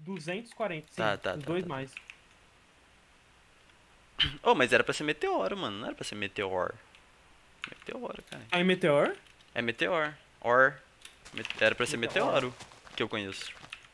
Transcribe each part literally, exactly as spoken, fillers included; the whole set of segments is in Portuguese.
duzentos e quarenta, sim. Tá, tá, Os tá, dois tá. mais. Oh, mas era pra ser meteoro, mano. Não era pra ser meteor. Meteoro, cara. Aí, Meteor? É meteor. Or. Met- Era pra ser Meteor. meteoro. Que eu conheço.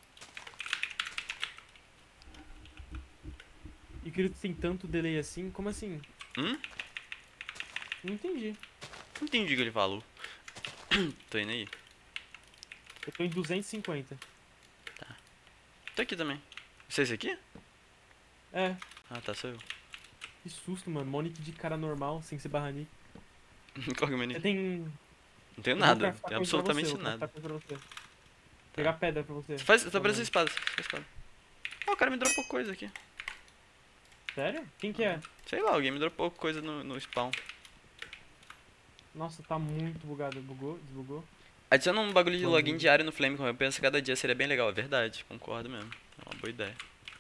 E que ele tem tanto delay assim? Como assim? Hum? Não entendi. Não entendi o que ele falou. Tô indo aí. Eu tô em duzentos e cinquenta. Tô aqui também. Você é esse aqui? É, Ah, tá, sou eu. que susto, mano. Monique de cara normal, sem ser barra nick. Qual que é o meu Você nick? tem... Não tenho Eu vou nada. Não craftar tenho coisa pra você, eu absolutamente vou nada. craftar coisa pra você. Tá. Pegar pedra pra você. Você faz. Tá pelo parecendo menos. espada. Faz espada. Ah, o cara me dropou coisa aqui. Sério? Quem que é? Sei lá, alguém me dropou coisa no, no spawn. Nossa, tá muito bugado. Bugou? Desbugou? Adiciona um bagulho de login Vamos. diário no Flame, como eu penso que cada dia seria bem legal. É verdade, concordo mesmo. É uma boa ideia.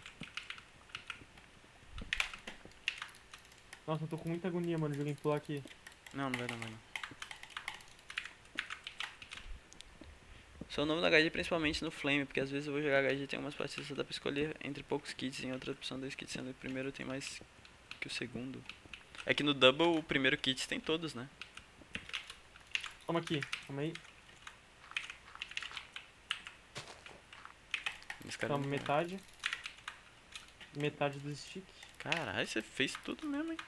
Nossa, eu tô com muita agonia, mano, de alguém pular aqui. Não, não vai dar, não vai não. Sou novo na H G principalmente no Flame, porque às vezes eu vou jogar H G e tem umas partidas que dá pra escolher entre poucos kits, em outra opção dois kits, sendo que o primeiro tem mais que o segundo. É que no Double o primeiro kit tem todos, né? Toma aqui, calma aí. Esse cara Toma não metade. Metade do stick. Caralho, você fez tudo mesmo, hein?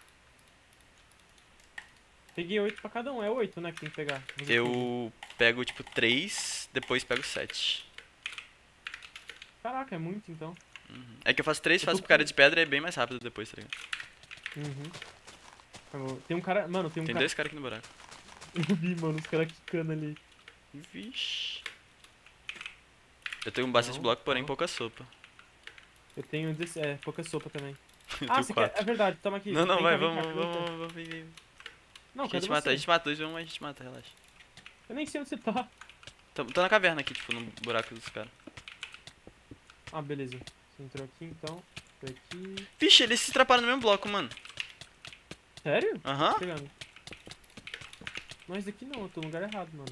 Peguei oito pra cada um, é oito, né, que tem que pegar. Fazer tudo. Eu pego tipo três, depois pego sete. Caraca, é muito então. Uhum. É que eu faço três, Eu faço tô pro cara com- de pedra e é bem mais rápido depois, tá ligado? Uhum. Eu- Tem um cara. Mano, tem um Tem cara. dois caras aqui no buraco. Eu vi, mano, os caras quicando ali. Vixe. Eu tenho bastante Não, bloco, porém não. pouca sopa. Eu tenho dezesseis, é, pouca sopa também. Eu Ah, tenho você quer. quatro. É verdade, toma aqui. Não, não, Vem vai, cá, vem cá, vamos, cadê vamos, você? vamos, vamos, vem, vem. Não, A cadê gente mata, a você? gente mata dois, vamos, a gente mata, relaxa. Eu nem sei onde você tá. Tô, tô na caverna aqui, tipo, no buraco dos caras. Ah, beleza. Você entrou aqui então. Foi aqui. Vixe, eles se atrapalham no mesmo bloco, mano. Sério? Aham. Tô pegando. Mas aqui não, eu tô no lugar errado, mano.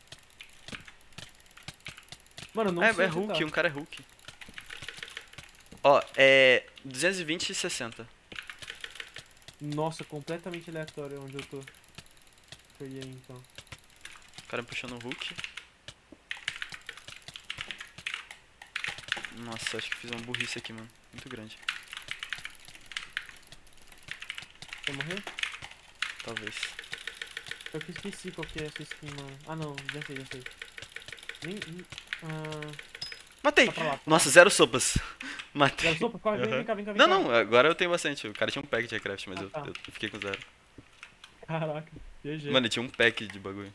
Mano, eu não É, sei é onde você Hulk, tá. um cara é Hulk. Ó, é duzentos e vinte e sessenta. Nossa, completamente aleatório onde eu tô. Peguei então. O cara me puxando o Hulk. Nossa, acho que fiz uma burrice aqui, mano. Muito grande. Quer morrer? Talvez. Só que eu esqueci qual que é essa skin, mano. Ah não, já sei, já sei. Nem. nem- Ah. Matei! Tá pra lá, pra Nossa, lá. zero sopas. Matei. Zero sopa? Corre, vem, Aham. vem cá, vem cá, vem Não, cá. não, agora eu tenho bastante. O cara tinha um pack de Recraft, mas Ah, eu, tá. eu fiquei com zero. Caraca, G G. Mano, tinha um pack de bagulho.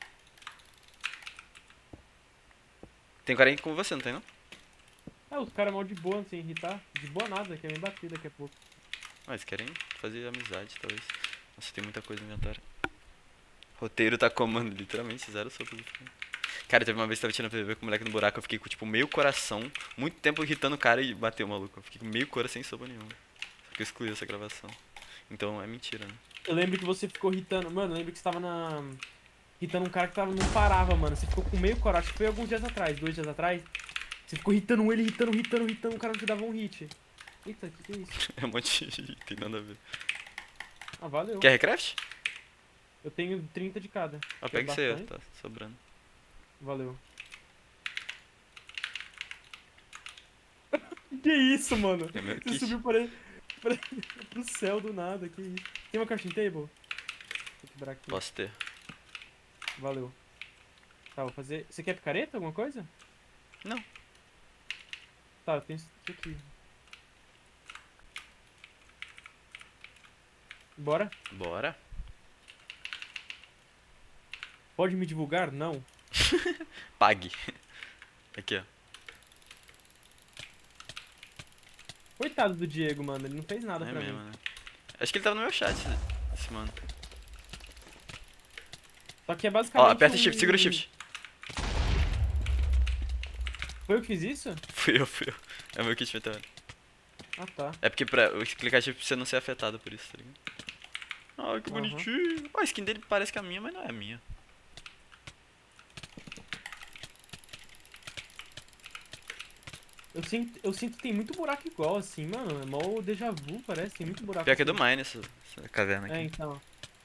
Tem um cara aí com você, não tem não? Ah, os caras mal de boa, sem irritar. De boa nada, quer me bater daqui a pouco. Ah, eles querem fazer amizade, talvez. Nossa, tem muita coisa no inventário. Roteiro tá comando, literalmente, zero sopas. Cara, teve uma vez que eu tava tirando P V P com o moleque no buraco, eu fiquei com tipo meio coração, muito tempo irritando o cara e bateu o maluco. Eu fiquei com meio coração sem sopa nenhuma. Só que eu excluí essa gravação. Então é mentira, né? Eu lembro que você ficou irritando. Mano, eu lembro que você tava na. Irritando um cara que tava, não parava, mano. Você ficou com meio coragem. Acho que foi alguns dias atrás, dois dias atrás. Você ficou irritando ele, irritando, irritando, irritando. O cara não te dava um hit. Eita, que que é isso? É um monte de tem nada a ver. Ah, valeu. Quer Recraft? Eu tenho trinta de cada. Ó, Que é pega isso aí, ó, bastante. tá sobrando. Valeu. Que isso, mano? É meu Você kit. subiu para, para, pro céu do nada, que isso. Tem uma crafting table? Vou quebrar aqui. Posso ter. Valeu. Tá, vou fazer... Você quer picareta, alguma coisa? Não. Tá, eu tenho isso aqui. Bora? Bora. Pode me divulgar? Não. Pague. Aqui, ó. Coitado do Diego, mano. Ele não fez nada É pra mesmo, mim. né? Acho que ele tava no meu chat, esse mano. Só que é basicamente Ó, aperta um... shift, segura shift. Foi eu que fiz isso? Fui eu, fui eu. É o meu kit meteoro. Ah, tá. É porque pra eu clicar shift pra você não ser afetado por isso, tá ligado? Ai, que Aham. bonitinho. Ó, a skin dele parece que é a minha, mas não é a minha. Eu sinto, eu sinto que tem muito buraco igual, assim, mano. É mó déjà vu, parece. Tem muito buraco Pior que é do assim. Mine essa, essa caverna É, aqui. então.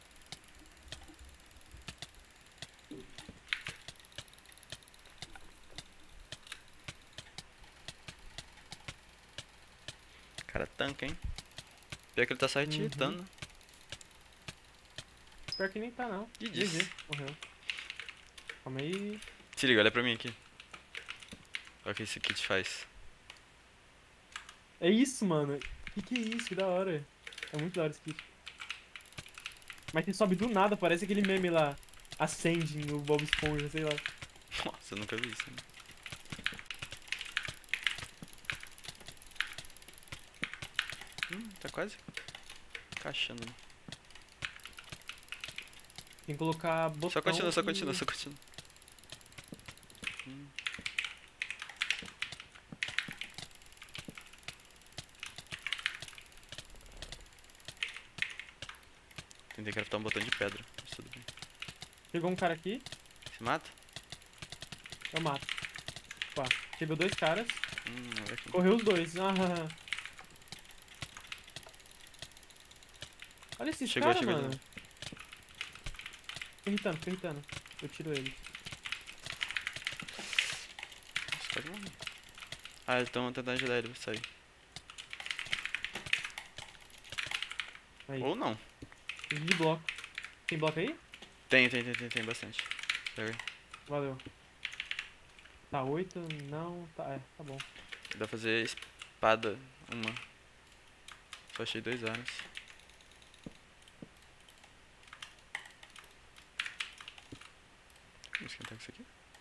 Cara, tanca, hein? Pior que ele tá só retitando. Uhum. Pior que nem tá, não. G G G, G's. morreu. Calma aí. Se liga, olha pra mim aqui. Olha o que esse kit faz. É isso, mano. Que que é isso? Que da hora. É muito da hora esse kit. Mas você sobe do nada, parece aquele meme lá. Ascending, o Bob Esponja, sei lá. Nossa, eu nunca vi isso. Né? Hum, tá quase encaixando. Né? Tem que colocar botão. Só continua, só e- continua, só continua. Hum. Tentei craftar um botão de pedra. Mas tudo bem. Chegou um cara aqui, Se mata? eu mato. Pá, chegou dois caras, Hum, olha aqui. correu os dois. Ah, olha esses Chegou, caras, chegou, mano. chegou. Fica irritando, fica irritando. Eu tiro ele. Nossa, pode morrer. Ah, eles estão tentando ajudar ele a sair. Aí, Ou não. preciso de bloco. Tem bloco aí? Tem, tem, tem, tem, tem bastante. Pega aí. Valeu. Tá, oito, não, tá, é, tá bom. Dá pra fazer espada, uma. Só achei dois armas. Vamos esquentar com isso aqui.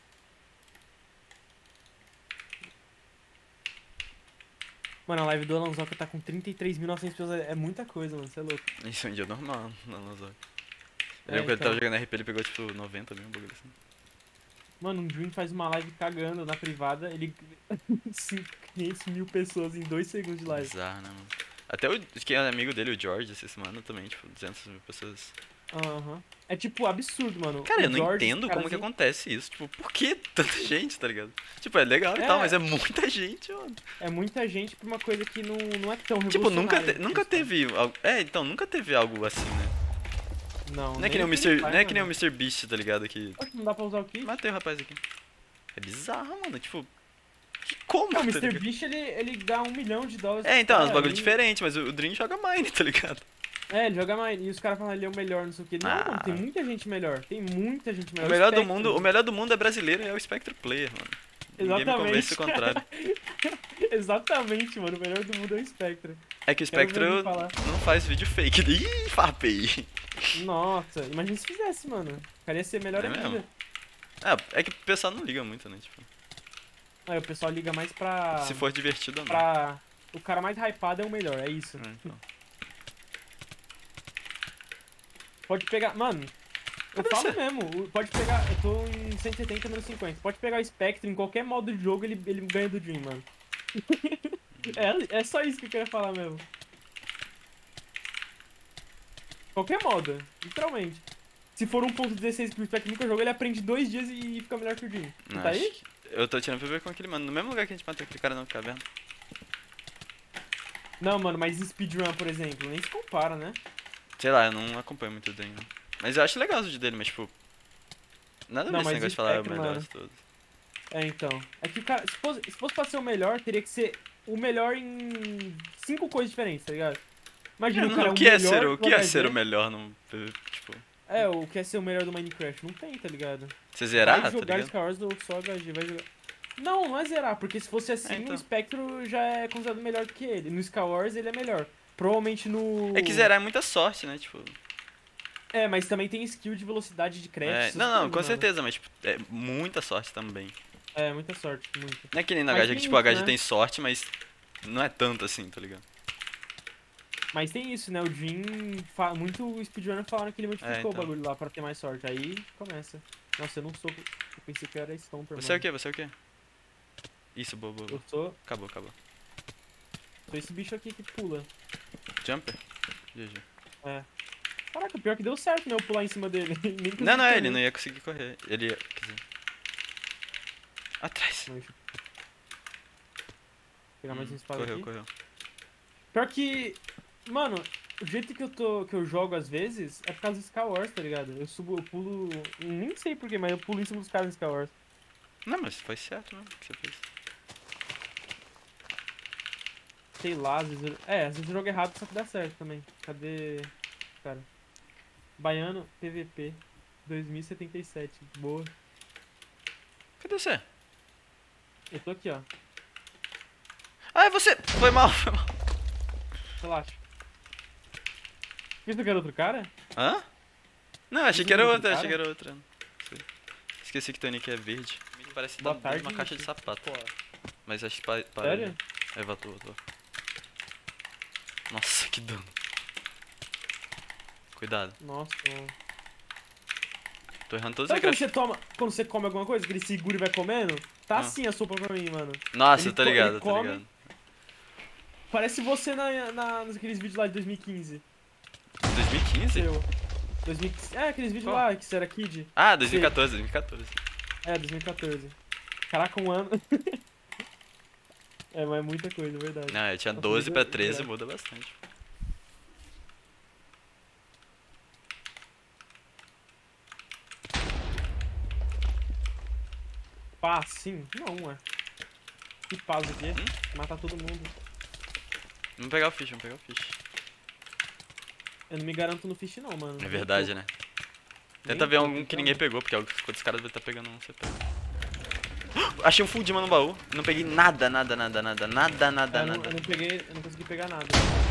Mano, a live do Alanzoca tá com trinta e três mil e novecentas pessoas, é muita coisa, mano, você é louco. Isso é um dia normal na Lazok. Eu É, lembro quando ele tava então. jogando R P, ele pegou tipo noventa mil, um bagulho assim. Mano, um Dream faz uma live cagando na privada, ele... quinhentas mil pessoas em dois segundos de live. Bizarro, né, mano? Até o quem é amigo dele, o George, essa semana também, tipo, duzentas mil pessoas. Aham. É tipo absurdo, mano. Cara, O eu não George, entendo esse como que carazinho- acontece isso. Tipo, por que tanta gente, tá ligado? Tipo, é legal e É. tal, mas é muita gente, mano. É muita gente pra uma coisa que não, não é tão Tipo, nunca, revolucionária. te- nunca teve algo. É, então, nunca teve algo assim, né? Não, Não é que nem o PewDiePie, mister Não é que nem o mano. mister Beast, tá ligado? Que. Acho não dá pra usar o kit. Matei o rapaz aqui. É bizarro, mano. Tipo. Que como, Não, o tá mister ligado? Beast, ele, ele dá um milhão de dólares. É, então, é pro uns cara, bagulho ele- diferente, mas o o Dream joga Mine, tá ligado? É, ele joga mais. E os caras falam ele é o melhor, não sei o que. Não, Ah. mano, tem muita gente melhor. Tem muita gente melhor. O melhor do Spectre. mundo, o melhor do mundo é brasileiro e é o Spectre Player, mano. Ninguém me convence o contrário. Exatamente, mano. O melhor do mundo é o Spectre. É que o Quero ver Spectre ele falar. não faz vídeo fake. Ih, farpei. Nossa, imagina se fizesse, mano. O cara ia ser melhor É ainda. mesmo? É, é que o pessoal não liga muito, né? Tipo, Aí o pessoal liga mais pra. se for divertido ou não. pra. O cara mais hypado é o melhor, é isso. É, então. Pode pegar. Mano, eu Cadê falo você? mesmo. o- Pode pegar. Eu tô em cento e setenta menos cinquenta. Pode pegar o Spectre em qualquer modo de jogo, ele, ele ganha do Dream, mano. é, é só isso que eu queria falar mesmo. Qualquer modo, literalmente. Se for um ponto dezesseis que o Spectre nunca jogou, ele aprende dois dias e fica melhor que o Dream. Não tá Acho aí? que- Eu tô tirando pra ver com aquele mano. No mesmo lugar que a gente matou aquele cara na caverna. Não, mano, mas em speedrun, por exemplo, nem se compara, né? Sei lá, eu não acompanho muito o Dream, não. Mas eu acho legal os vídeos dele, mas tipo. Nada a Não, ver esse mas negócio o de falar o Spectre, melhor mano. de todos. É, então. É que o cara, se fosse, se fosse pra ser o melhor, teria que ser o melhor em cinco coisas diferentes, tá ligado? Imagina, o Não, cara o o que é melhor ser, o do que é ser H G. o melhor no. Tipo. É, o que é ser o melhor do Minecraft. Não tem, tá ligado? Você zerar, Vai tá jogar ligado? Skywars ou só H G, vai jogar. Não, não é zerar, porque se fosse assim, É, então. o Spectro já é considerado melhor do que ele. No Skywars ele é melhor. Provavelmente no. É que zerar é muita sorte, né? Tipo. É, mas também tem skill de velocidade de craft. É, essas não, não, coisas, com mano. certeza, mas tipo, é muita sorte também. É, muita sorte, muita. Não é que nem na Mas H G que tem tipo, o isso, H G né? tem sorte, mas não é tanto assim, tá ligado? Mas tem isso, né? O Dream, fa... muito speedrunner falaram que ele modificou É, então. o bagulho lá pra ter mais sorte. Aí começa. Nossa, eu não sou. Eu pensei que eu era Stomper, Você é o mano. que? Você é o que? Isso, boa, boa, Eu boa. sou, Acabou, acabou. sou esse bicho aqui que pula. Jumper? G G. É. Caraca, pior que deu certo, né? Eu pular em cima dele. Nem consegui Não, não, é, ele correr. não ia conseguir correr. Ele ia. Quer dizer. Atrás. Mas- pegar mais Hum, uma espada correu, aqui. correu. Pior que, mano, o jeito que eu, tô, que eu jogo às vezes é por causa do Skywars, tá ligado? Eu subo, eu pulo, nem sei porquê, mas eu pulo em cima dos caras no Skywars. Não, mas foi certo, né? O que você fez? Sei lá, às vezes eu, é, às vezes eu jogo errado, só que dá certo também. Cadê, cara? Baiano P V P dois mil e setenta e sete, boa. Cadê você? Eu tô aqui, ó, Ah, é você! Foi mal, foi mal. relaxa. Visto que era outro cara? Hã? Não, achei Isso que era não é outra, outro achei que cara? era outra. Não sei. Esqueci que o Tony aqui é verde. Parece que tá Boa dentro de tarde, uma caixa de gente. sapato. Pô, Mas acho que pa para. sério? É, voltou, voltou. Nossa, que dano. Cuidado. Nossa, mano. Tô errando todos os Sabe quando recrafts. você toma, quando você come alguma coisa, que ele segura e vai comendo? Tá Ah. assim a sopa pra mim, mano. Nossa, Ele eu tô co- ligado, ele eu tô come. ligado. Parece você na, na, naqueles vídeos lá de dois mil e quinze. dois mil e quinze? Seu. dois mil e quinze. É, aqueles vídeos Qual? lá que você era kid. Ah, dois mil e quatorze, dois mil e quatorze. É, dois mil e quatorze. Caraca, um ano. É, mas é muita coisa, é verdade. Não, eu tinha Nossa, doze muda- pra treze, muda. muda bastante. Pá, sim? Não, é. Que paz aqui. Hum? Matar todo mundo. Vamos pegar o fish, vamos pegar o fish. Eu não me garanto no fish não, mano. É verdade, né? Nem Tenta ver tô algum que tentando. ninguém pegou, porque quando os caras devem estar pegando um, você pega. Achei um full Dima no baú. Não peguei nada, nada, nada, nada, nada, nada, É, eu, não, nada. eu não peguei, eu não consegui pegar nada.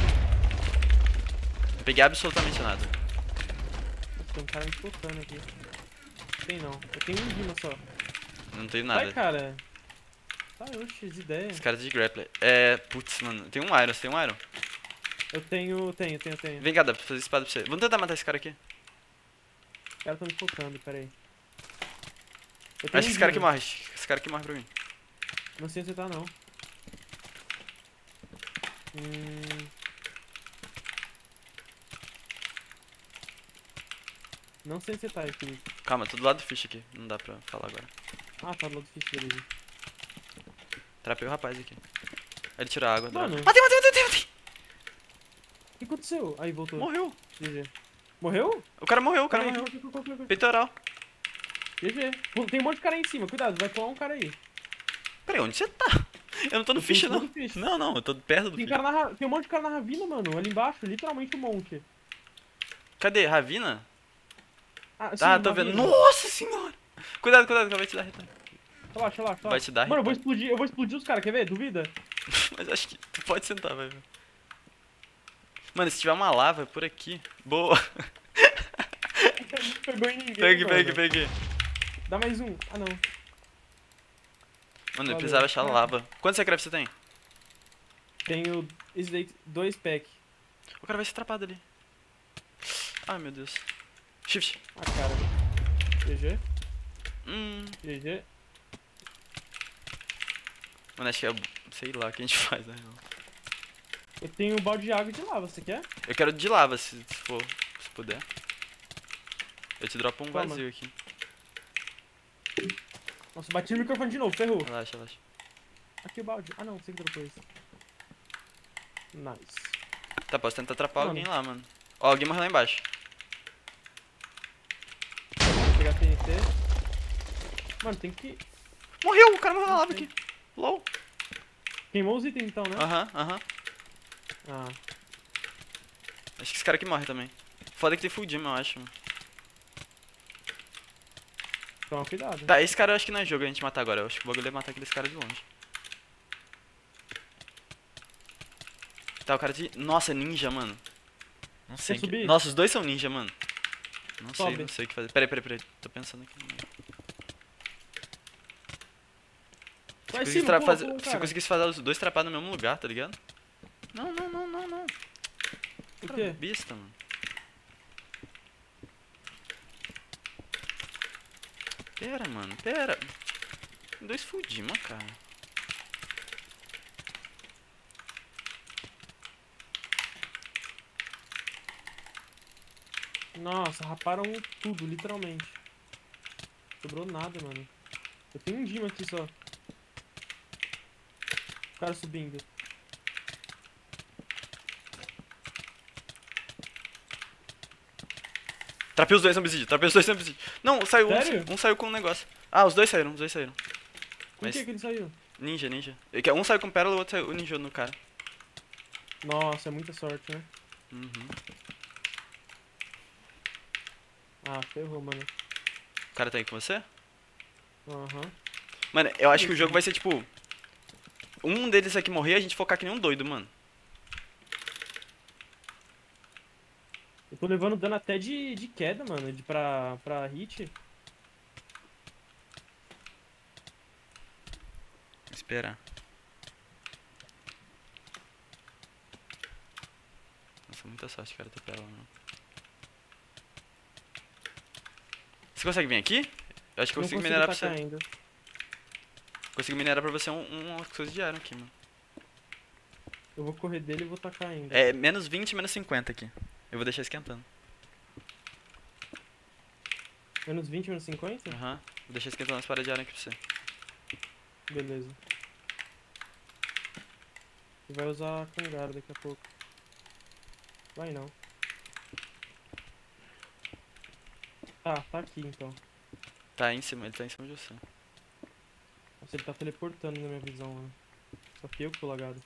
Não peguei absolutamente nada. Nossa, tem um cara me focando aqui. Tem não. Eu tenho um Dima só. Não tenho Vai, nada. cara. Tá, oxe, as ideias. Os caras de grappler. É. Putz, mano. Tem um Iron, você tem um Iron? Eu tenho, tenho, tenho, tenho. Vem cá, dá pra fazer espada pra você. Vamos tentar matar esse cara aqui. Os caras tão me focando, peraí. Eu tenho Acho que um esse cara que Dima. morre. Esse cara que morre pra mim. Não sei onde você tá, não. Hum... Não sei onde você tá, Felipe. Calma, tô do lado do fish aqui. Não dá pra falar agora. Ah, tá do lado do fish, beleza. Trapei o rapaz aqui. Aí ele tirou a água. Mano. droga. Matei, matei, matei, matei. O que aconteceu? Aí, voltou. Morreu. G G. Morreu? O cara morreu, o cara Peraí, morreu. corre, corre, corre, corre. Peitoral. G G. Pô, tem um monte de cara aí em cima, cuidado, vai pular um cara aí. Peraí, onde você tá? Eu não tô no Eu tô em fish, cima não. do fish. Não, não, eu tô perto do Tem, fish. cara na, ra- tem um monte de cara na ravina, mano, ali embaixo, literalmente um monte. Cadê? Ravina? Ah, Tá, sim, tô vendo. ravina. Nossa senhora! Cuidado, cuidado, que vai te dar retorno. Relaxa, relaxa, relaxa. Vai te dar Mano, eu vou retorno. explodir, eu vou explodir os caras, quer ver? Duvida? Mas acho que tu pode sentar, vai ver. Mano, se tiver uma lava por aqui. Boa! Não pegou em ninguém, Pegue, mano. pegue, pegue. Dá mais um. Ah, não. Mano, eu Valeu. precisava achar lava. Quantos secretos você tem? Tenho esse daí, dois packs. O cara vai ser atrapado ali. Ai, meu Deus. Shift. Ah, cara. G G, Hum. G G. Mano, acho que é. Sei lá o que a gente faz, na real. Eu tenho um balde de água e de lava, você quer? Eu quero de lava, se, se for. Se puder. Eu te dropo um Toma. vazio aqui. Nossa, bati no microfone de novo, ferrou. Relaxa, relaxa. Aqui o balde. Ah, não, você que dropou isso. Nice. Tá, posso tentar atrapar Mano. alguém lá, mano. Ó, alguém morreu lá embaixo. Vou pegar T N T. Mano, tem que... Morreu! O cara morreu na lava aqui. LOL. Queimou os itens então, né? Aham, aham. Ah. Acho que esse cara aqui morre também. Foda que tem full Dima, eu acho. Mano. Toma cuidado. Tá, esse cara eu acho que não é jogo a gente matar agora. Eu acho que o bagulho é matar aqueles caras de longe. Tá, o cara de... Nossa, é ninja, mano. Não sei. Quer Que... subir? Nossa, os dois são ninja, mano. Não sei, Sobe. não sei o que fazer. Peraí, peraí, peraí. Tô pensando aqui. Se eu Vai conseguisse, sim, tra- pula, fazer... pula, Se eu cara. conseguisse fazer os dois trapados no mesmo lugar, tá ligado? Não, não, não, não, não. O Cara, quê? besta, mano. Pera, mano, pera. Tem dois full Dima, cara. Nossa, raparam tudo, literalmente. Sobrou nada, mano. Eu tenho um Dima aqui só. caras subindo. Trapei os dois no obsidian, trapei os dois no obsidian. Não, saiu Sério? um, um saiu com um negócio. Ah, os dois saíram, os dois saíram. Com Mas que que ele saiu? ninja, ninja. É que um saiu com pérola, o outro saiu o ninja no cara. Nossa, é muita sorte, né? Uhum. Ah, ferrou, mano. O cara tá aí com você? Aham. Mano, eu acho que o jogo vai ser tipo... Um deles aqui morrer e a gente focar que nem um doido, mano. Eu tô levando dano até de, de queda, mano, de pra, pra hit. Esperar. Nossa, muita sorte, cara, ter pérola, não. Você consegue vir aqui? Eu acho que eu Não consigo consigo minerar pra você. atacar ainda. Consigo minerar pra você um, umas coisas de iron aqui, mano. Eu vou correr dele e vou tacar ainda. É menos vinte, menos cinquenta aqui. Eu vou deixar esquentando. Menos vinte, menos cinquenta? Aham. Vou deixar esquentando as paradas de iron aqui pra você. Beleza. E vai usar Kangaro daqui a pouco. Vai não. Ah, tá aqui então. Tá aí em cima, ele tá em cima de você. Nossa, ele tá teleportando na minha visão, né? Só que eu que tô lagado.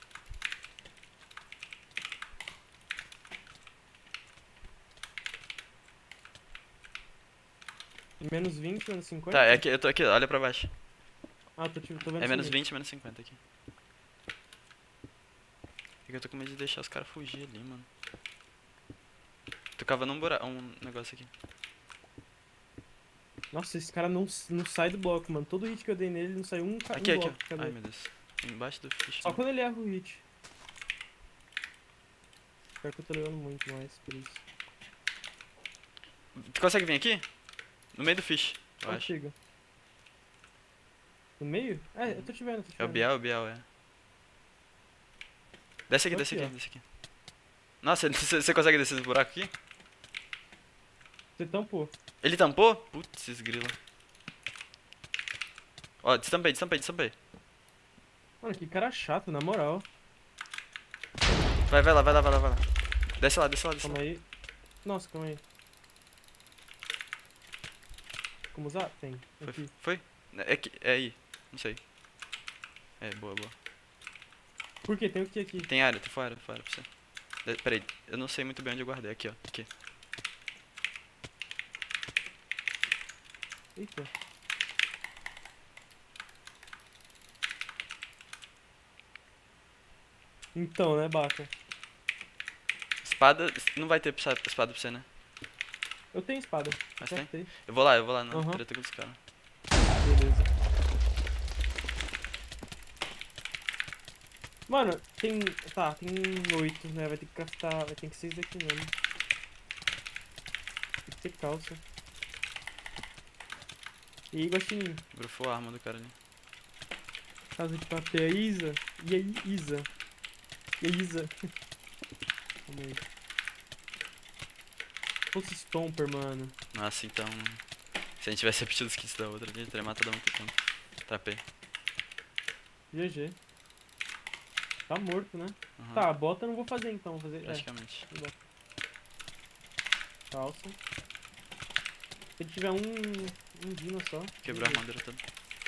Menos vinte, menos cinquenta? Tá, é aqui, eu tô aqui, olha pra baixo. Ah, tô, te- tô vendo É menos sumir. vinte, menos cinquenta aqui. É que eu tô com medo de deixar os caras fugir ali, mano. Tô cavando um buraco, um negócio aqui. Nossa, esse cara não, não sai do bloco, mano. Todo hit que eu dei nele, não saiu um, ca- Aqui, um aqui, bloco. ó. Cadê? Ai, meu Deus. Embaixo do fish. Só quando ele erra o hit. Pior que eu tô levando muito mais por isso. Tu consegue vir aqui? No meio do fish, eu Ah, acho. chega. No meio? É, eu tô te vendo, tô te É o vendo. Biel, o Biel, é. Desce aqui, Tô desce aqui, aqui, ó. desce aqui. Nossa, você você consegue descer esse buraco aqui? Você tampou. Ele tampou? Putz, grila. Ó, destampei, destampei, destampei. Mano, que cara chato, na moral. Vai, vai lá, vai lá, vai lá, vai lá. Desce lá, desce lá, desce lá. Calma aí. Nossa, calma aí. Como usar? Tem. Foi, Aqui. foi? É, aqui, é aí, não sei. É, boa, boa. Por quê? Tem o que aqui? Tem área, tem fora, fora pra você. De- Peraí, eu não sei muito bem onde eu guardei. Aqui, ó. Aqui. Eita. Então, né, Baca? Espada, não vai ter espada espada pra você, né? Eu tenho espada. Mas Já tem? tem. Eu vou lá, eu vou lá na Aham. treta com os caras. Beleza. Mano, tem. Tá, tem oito, né? Vai ter que craftar. Vai ter que ser isso daqui mesmo. Tem que ter calça. E aí, Guaxinim? Grufou a arma do cara ali. Casa de papel. E a Isa? E aí, Isa? E a Isa? Calma aí. Fosse Stomper, mano. Nossa, então. Se a gente tivesse repetido os kits da outra, a gente teria matado há muito tempo. Trapei. G G. Tá morto, né? Uhum. Tá, bota eu não vou fazer então. Vou fazer. É, Praticamente. bota. Calça. Se ele tiver um. Um dino só. Quebrou a G G. armadura toda.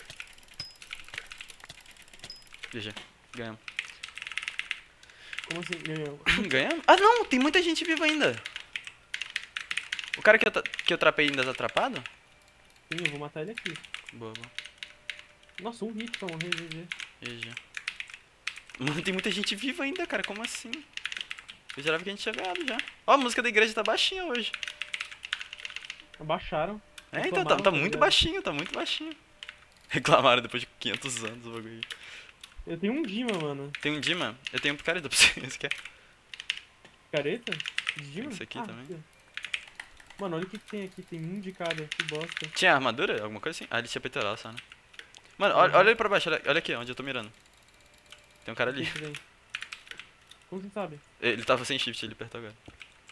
G G. Ganhamos. Como assim? Ganhou. Ganhamos? Ah, não! Tem muita gente viva ainda! O cara que eu, ta- que eu trapei ainda tá atrapado? Sim, eu vou matar ele aqui. Boa, boa. Nossa, um hit pra morrer, G G. G G. Mano, tem muita gente viva ainda, cara. Como assim? Eu jurava que a gente tinha ganhado já. Ó, a música da igreja tá baixinha hoje. Abaixaram. É, então, tá, Reclamaram, tá tá muito ligado? baixinho, tá muito baixinho. Reclamaram depois de quinhentos anos o bagulho. Eu tenho um Dima, mano. Tem um Dima? Eu tenho um picareta pra você, você quer? Careta? De Dima? Esse aqui Ah, também. aqui, ó. Mano, olha o que, que tem aqui. Tem um de cada. Que bosta. Tinha armadura? Alguma coisa assim? Ah, ele tinha peitoral só, né? Mano, olha, Uhum. olha ele pra baixo, olha, olha aqui, onde eu tô mirando. Tem um cara O que ali. que vem? Como você sabe? Ele tava sem shift, ele apertou agora.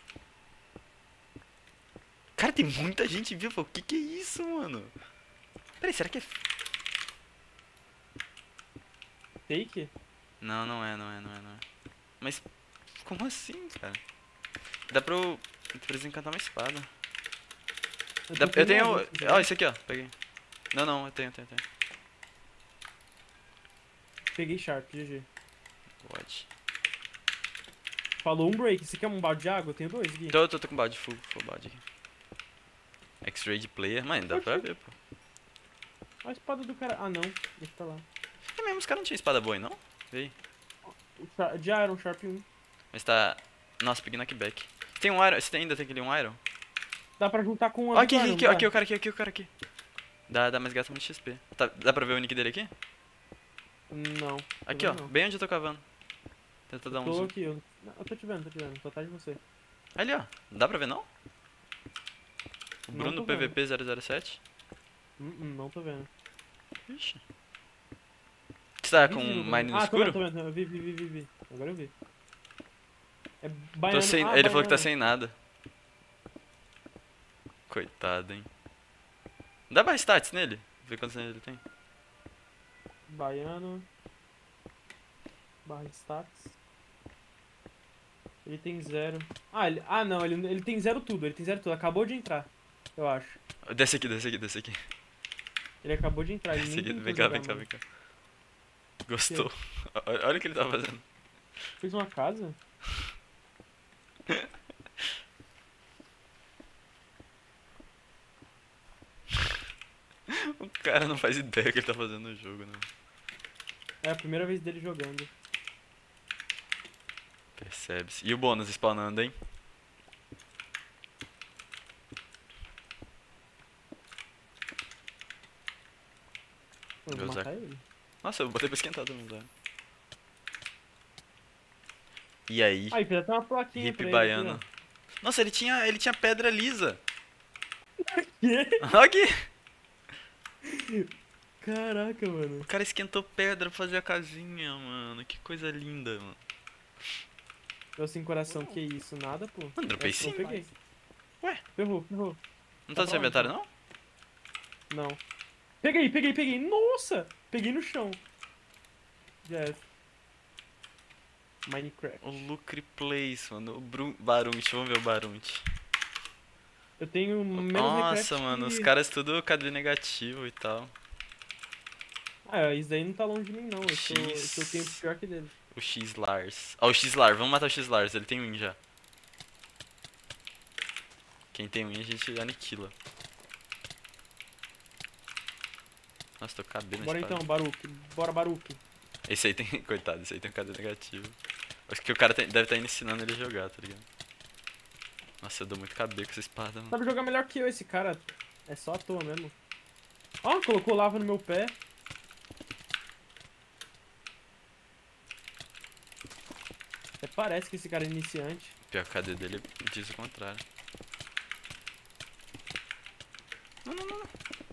Cara, tem muita gente viva. O que que é isso, mano? Peraí, será que é... Fake? Não, não é, não é, não é, não é. Mas como assim, cara? Dá pra eu desencantar uma espada. Eu, Dá- tô com eu tenho. medo, tá Ó, ligado? esse aqui, ó. Peguei. Não, não, eu tenho, eu tenho, eu tenho. Peguei Sharp, G G. Watch. Falou um break. Você quer um balde de água? Eu tenho dois aqui. Tô, tô, tô com balde full, full balde aqui. X-ray de player, mano, dá Oxi. pra ver, pô. A espada do cara. Ah, não. Deixa pra lá. É mesmo, os caras não tinham espada boa aí, não? Vê aí. O Char- de Iron, Sharp um. Mas tá. Nossa, peguei knockback. Tem um Iron. Você tem- ainda tem aquele um Iron? Dá pra juntar com um Ó, aqui, Iron, aqui, aqui, dá? aqui, o cara aqui, aqui, o cara aqui. Dá, dá, mas gasta muito X P. Tá, dá pra ver o nick dele aqui? Não. Aqui, ó, Não. bem onde eu tô cavando. Tenta dar um Tô zoom. aqui, eu... eu tô te vendo, tô te vendo. Tô atrás de você. Ali, ó. Não dá pra ver, não? O Não Bruno tô P V P zero zero sete. Hum, hum, não tô vendo. Ixi. Você tá com Visível, mine no ah, escuro? tô vendo, tô vendo. Eu vi, vi, vi, vi, vi. Agora eu vi. É baiano. Tô sem... Ah, Ele falou que tá baiano. sem nada. Coitado, hein. Dá mais stats nele? Vê quantos anos ele tem. Baiano. Barra status. Ele tem zero. Ah, ele... ah não, ele, ele tem zero tudo, ele tem zero tudo. Acabou de entrar, eu acho. Desce aqui, desce aqui, desce aqui. Ele acabou de entrar, ele Desce nem aqui. tentou Vem cá, jogar, vem cá, mano. vem cá. Gostou. Olha olha o que ele tá fazendo. Fez uma casa? O cara não faz ideia do que ele tá fazendo no jogo, né? É a primeira vez dele jogando. Percebe-se. E o bônus spawnando, hein? Eu vou Vou usar- matar ele. Nossa, eu botei pra esquentar também, tá? E aí? Aí, fez até uma plaquinha Hip pra ele baiano. aqui, Nossa, ele tinha, ele tinha pedra lisa. ó. Quê? Olha aqui. Caraca, mano. O cara esquentou pedra pra fazer a casinha, mano. Que coisa linda, mano. Eu sem coração, que isso? Nada, pô. Mano, dropei Essa eu sim. peguei. Ué? Ferrou, ferrou. Não Tá tá no seu pra onde? inventário, não? Não. Peguei, peguei, peguei. Nossa! Peguei no chão. Jeff. Minecraft. O Lucre Place, mano. O Bru Barunt, vamos ver o Barunt. Eu tenho menos Nossa, Minecraft mano, que... os caras tudo cadê negativo e tal. Ah, isso daí não tá longe de mim, não. Eu, sou, eu X. sou o tempo pior que dele. O X-Lars. Ó, o X-Lar, vamos matar o X-Lars, ele tem win já. Quem tem win a gente aniquila. Nossa, tô cabendo Bora espada. então, Baruque. Bora, Baruque. Esse aí tem. Coitado, esse aí tem um cadê negativo. Acho que o cara tem- deve estar ensinando ele a jogar, tá ligado? Nossa, eu dou muito cabelo com essa espada, mano. Sabe jogar melhor que eu, esse cara. É só à toa mesmo. Ó, colocou lava no meu pé. Até parece que esse cara é iniciante. Pior que o K D dele diz o contrário. Não, não, não. não.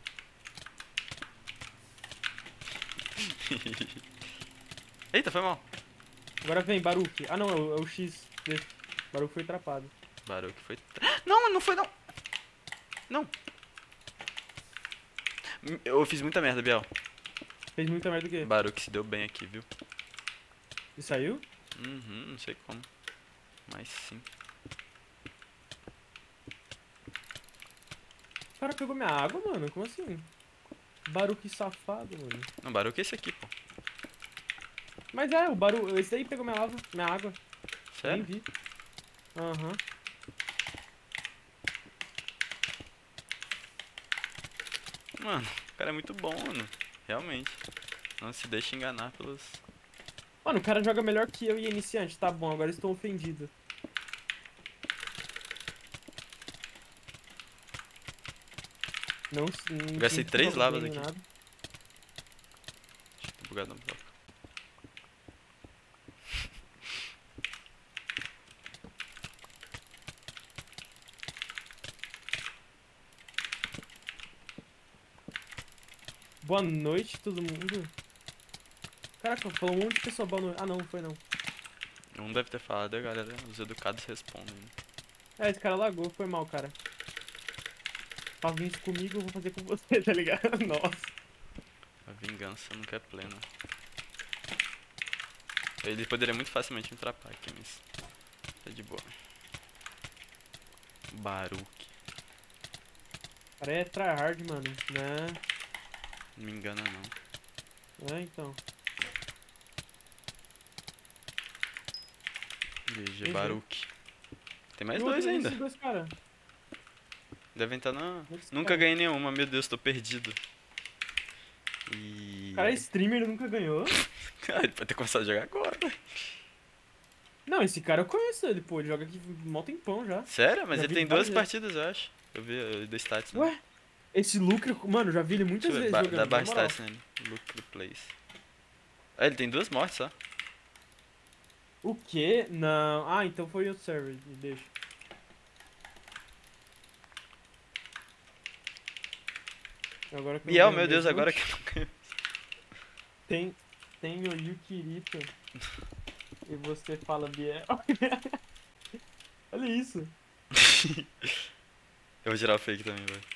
Eita, foi mal. Agora vem, Baruque. Ah, não, é o, é o X. Deixa. Baruque foi atrapado. Baruque foi. Não, não foi não. Não. Eu fiz muita merda, Biel. Fez muita merda do que? Baruque se deu bem aqui, viu? E saiu? Uhum, não sei como. Mas sim. O cara pegou minha água, mano. Como assim? Baruque safado, mano. Não, Baruque é esse aqui, pô. Mas é, o Baru... Esse daí pegou minha lava, minha água. Nem Sério? vi. Aham. Mano, o cara é muito bom, mano. Realmente. Não se deixe enganar pelos. Mano, o cara joga melhor que eu e é iniciante. Tá bom, agora estou ofendido. Não, não Gastei sinto três jogo lavas bem nem aqui. nada. Deixa eu ter bugado na bloco. Boa noite, todo mundo. Caraca, falou um monte de pessoa boa noite. Ah, não, não foi não. Um deve ter falado, a galera, os educados respondem. Né? É, esse cara lagou, foi mal, cara. Faz isso comigo, eu vou fazer com você, tá ligado? Nossa. A vingança nunca é plena. Ele poderia muito facilmente me trapar aqui, mas tá de boa. Baruque. O cara é tryhard, mano, né? Não me engana não. É, então. G G, G G. Baruque. Tem mais E dois outro- ainda. esses dois cara. Devem estar na... Outros Nunca cara. ganhei nenhuma, meu Deus, tô perdido. E... O cara é streamer e nunca ganhou. Cara, ele pode ter começado a jogar agora. Não, esse cara eu conheço ele, pô. Ele joga aqui mó tempão já. Sério? Mas Já ele vi tem várias duas partidas, eu acho. Eu vi eu do stats, né? Ué? Esse Lucre, mano, já vi ele muitas Deixa eu ver, vezes ba jogando. dá na barra moral. stats nele. Look plays. Ah, ele tem duas mortes só. O quê? Não. Ah, então foi outro server. Me deixa. Agora que eu Biel, ganho meu Deus, mesmo. agora que eu não ganho. Tem, tem o Yukirito. E você fala Biel. Olha isso. Eu vou tirar o fake também, velho.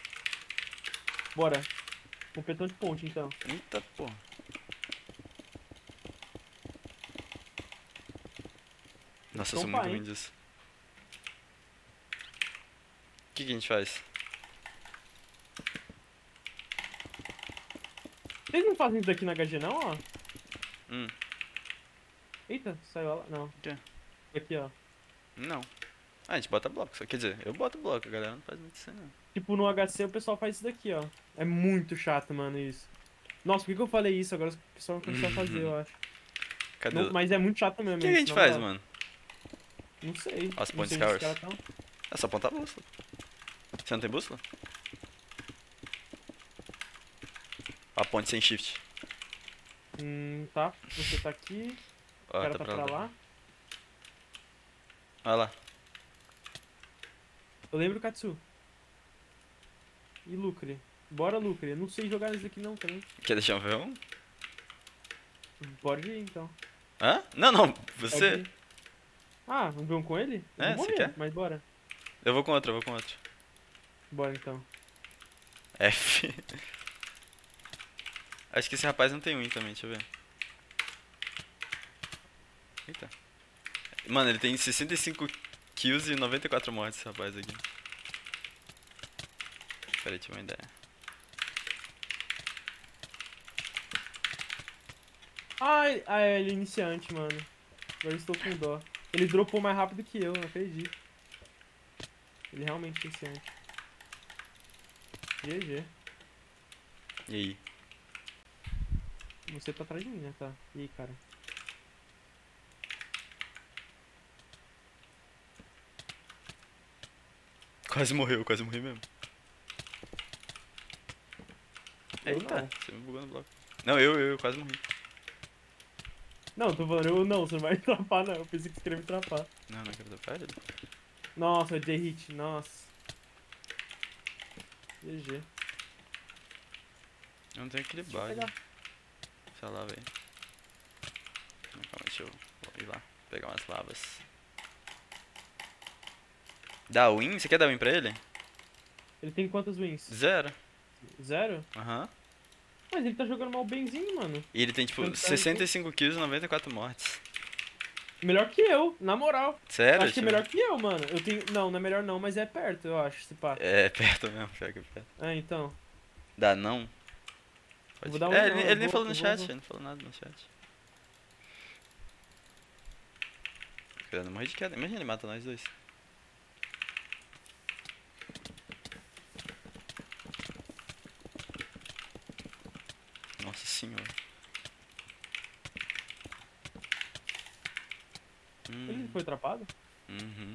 Bora. Completão de ponte, então. Eita, porra. Nossa, eu sou Então muito vai, ruim hein? disso. O que, que a gente faz? Vocês não fazem isso daqui na H G, não, ó? Hum, Eita, saiu ela. Não. quê? Aqui, ó. Não. Ah, a gente bota bloco, só quer dizer, eu boto bloco, a galera não faz muito isso aí, não. Tipo, no H C o pessoal faz isso daqui, ó. É muito chato, mano, isso. Nossa, por que, que eu falei isso? Agora o pessoal vai começar a fazer, eu acho. Cadê? Não, o mas é muito chato mesmo. que, que a isso, gente na faz, moral. mano? Não sei. As Não point sei onde os scars. caras tão. É só apontar a bússola. Você não tem bússola? A ponte sem shift. Hum, tá. Você tá aqui. O Ó, cara tá tá pra pra lá. lá. Olha lá. Eu lembro o Katsu. E Lucre. Bora, Lucre. Eu não sei jogar nesse aqui não também. Quer deixar um V um? Bora ir então. Hã? Não, não, Pode você. ir. Ah, vamos ver um com ele? Eu É, vou você morrer, quer? mas bora. Eu vou com outro, eu vou com outro. Bora então. F. Acho que esse rapaz não tem win também, deixa eu ver. Eita. Mano, ele tem sessenta e cinco kills e noventa e quatro mortes, esse rapaz aqui. Pera aí, deixa eu ver uma ideia. Ai, ah, é, ele é iniciante, mano. Agora eu estou com dó. Ele dropou mais rápido que eu, não acredito. Ele realmente é iniciante. G G. E aí? Você tá atrás de mim, né? Tá. E aí, cara? Quase morreu, quase morri mesmo. Eu Eita, não. você me bugou no bloco. Não, eu, eu, eu quase morri. Não, tô falando, eu não, você não vai me trapar, não. Eu pensei que você queria me trapar. Não, não quero dar ele. Nossa, J-Hit, nossa. G G. Eu não tenho aquele Deixa eu bug. pegar. Sei lá, velho. Não, calma, deixa eu vou ir lá. Pegar umas lavas. Dá win? Você quer dar win pra ele? Ele tem quantas wins? Zero. Zero? Aham. Mas ele tá jogando mal benzinho, mano. E ele tem tipo Quanto tá sessenta e cinco kills e noventa e quatro mortes. Melhor que eu, na moral. Sério? Acho que é Deixa eu melhor ver. que eu, mano. Eu tenho. Não, não é melhor não, mas é perto, eu acho, se pá. É perto mesmo, pior que é perto. É, então. Dá não? Eu Pode... vou dar um é, não, ele, eu ele nem vou- falou no eu chat, vou- ele não falou nada no chat. Cuidado, não morrer de queda. Imagina ele mata nós dois. Nossa senhora. Hum, Ele foi atrapado? uhum.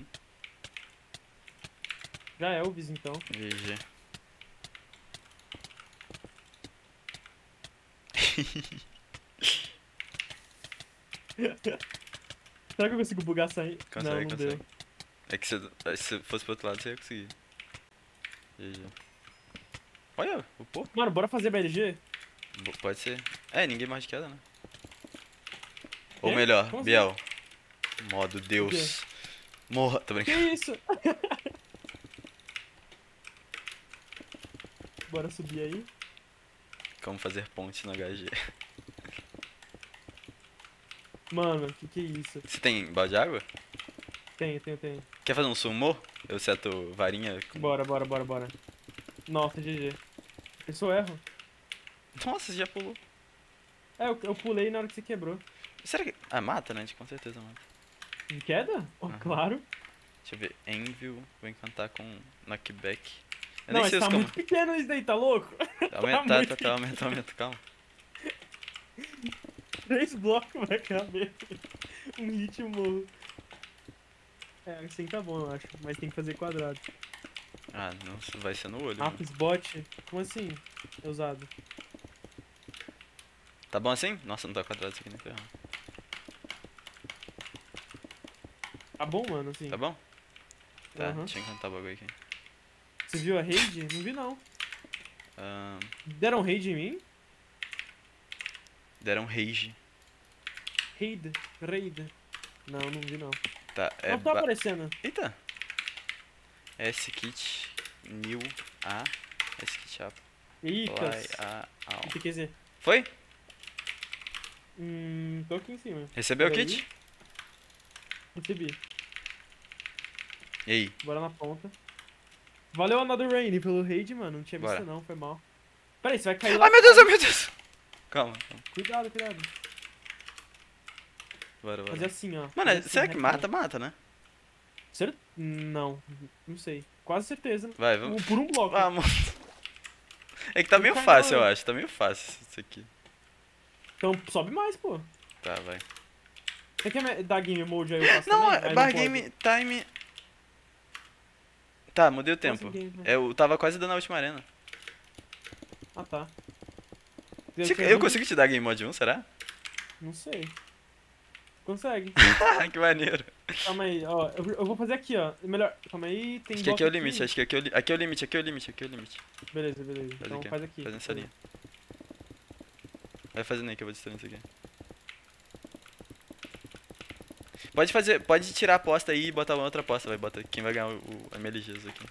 Já é Elvis, então. G G. Será que eu consigo bugar sair? Consegue, não, não consegue. deu. É que se, se fosse pro outro lado você ia conseguir. G G. Olha, o pô. Mano, bora fazer B L G? Bo- Pode ser. É, ninguém mais de queda, né? Ou Quê? melhor, Como assim? Biel. Modo Deus. Morra. Tô Que brincando. isso? Bora subir aí. Como fazer ponte no H G. Mano, que que é isso? Você tem balde de água? Tenho, tenho, tenho. Quer fazer um sumô? Eu seto varinha com... Bora, bora, bora, bora. Nossa, G G. Eu só erro. Nossa, você já pulou. É, eu, eu pulei na hora que você quebrou. Será que... Ah, mata, né? Com certeza mata. De queda? Oh, Aham. claro. Deixa eu ver. Envil. Vou encantar com knockback. Eu Não, nem mas sei os tá como. muito pequeno isso daí, tá louco? Aumenta, tá, muito tá, tá, aumenta, aumenta, calma. Três blocos vai caber. Um hit e um morro. É, assim tá bom, eu acho. Mas tem que fazer quadrado. Ah, não, isso vai ser no olho. mano. Apis bot? Como assim? É usado. Tá bom assim? Nossa, não tá quadrado isso aqui nem ferrando. Tá bom, mano, assim. Tá bom? Tá, Aham. deixa eu encantar o bagulho aqui. Você viu a raid? Não vi, não. Ahn, Deram raid em mim? deram rage. Raid? Raid? Não, não vi, não. Tá, é. Não tá ba- aparecendo. Eita! S-Kit New A. S-Kit Up. Fly Icas. A. Ao. O que quer dizer? Foi? Hum, tô aqui em cima. Recebeu o Peraí. kit? Recebi. E aí? Bora na ponta. Valeu, Another Rain, pelo raid, mano. Não tinha visto, Bora. não. Foi mal. Peraí, você vai cair lá. Ai meu Deus, ai meu Deus! Calma, calma. Cuidado, cuidado. Bora, bora. Fazer assim, ó. Mano, Fazer é- assim, será que retão. mata? Mata, né? Cer... Não, não sei. Quase certeza. Vai, vamos. Por um bloco. Vamos. É que tá Não meio cai fácil, não, eu né? acho. Tá meio fácil isso aqui. Então sobe mais, pô. Tá, vai. Você quer me- dar game mode aí? Eu faço Não, também? é Aí bar pode. game time. Tá, mudei o Como tempo. assim, game? Eu tava quase dando a última arena. Ah, tá. Você- Tinha Eu dúvida? consigo te dar game mode um, será? Não sei. Consegue. Que maneiro. Calma aí, ó. Eu, eu vou fazer aqui, ó. Melhor. Calma aí, tem Acho que aqui é o bloco limite, acho que aqui é o, li- aqui é o limite, aqui é o limite, aqui é o limite. Beleza, beleza. Faz Então aqui, faz aqui. faz nessa linha. Vai fazendo aí que eu vou destruindo isso aqui. Pode fazer, pode tirar a aposta aí e botar uma outra aposta, vai botar quem vai ganhar o, o M L Gs aqui.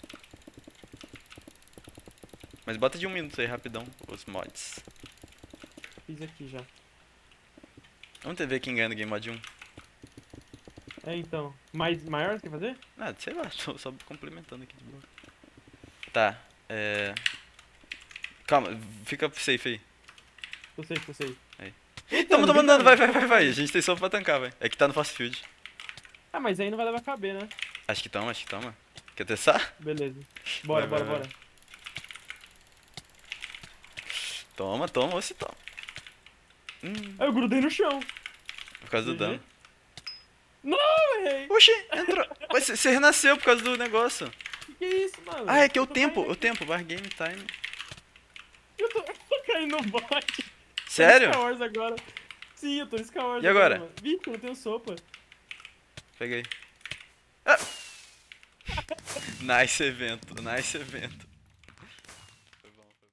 Mas bota de um minuto aí, rapidão, os mods. Fiz aqui já. Vamos ter ver quem ganha no Game Mod um. É, então. Mais, maior você quer fazer? Ah, sei lá, tô só complementando aqui de boa. Tá, é... Calma, fica safe aí. Eu sei, eu sei. Aí. Eita, Tamo, não tamo tem andando, vai, nada. vai, vai, vai. A gente tem só pra tancar, vai. É que tá no fast field. Ah, mas aí não vai dar pra caber, né? Acho que toma, acho que toma. Quer testar? Beleza. Bora, Vai, bora, vai, bora. Toma, toma, ou se toma. Hum, Aí eu grudei no chão. por causa do G G. dano. Eu errei. Oxi, entrou. Ué, Você você renasceu por causa do negócio. Que que é isso, mano? Ah, é que é o Eu tô tempo, caindo o tempo, bar game time. Eu tô, eu tô caindo no bot. Sério? Tô no Star Wars agora. Sim, eu tô no Star Wars E agora? mano. Vixe, eu não tenho sopa. Peguei. Ah. Nice evento, nice evento.